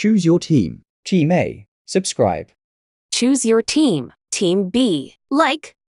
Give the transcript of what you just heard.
Choose your team. Team A. Subscribe. Choose your team. Team B. Like.